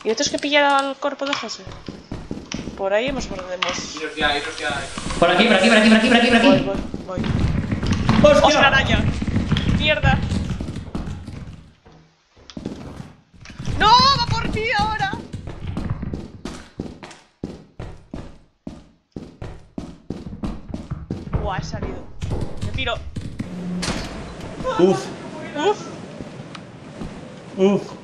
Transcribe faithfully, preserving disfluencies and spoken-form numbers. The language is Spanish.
¿Y tenemos que pillar al cuerpo de José? Por ahí hemos perdemos. Iros ya, iros ya. Por aquí, por aquí, por aquí, por aquí, por aquí, por aquí. Voy, voy, voy. ¡Hostia! ¡Oscar araña! ¡Mierda! ¡No! ¡Va por ti ahora! Buah, he salido. Me piro. Uf, Uf. uf.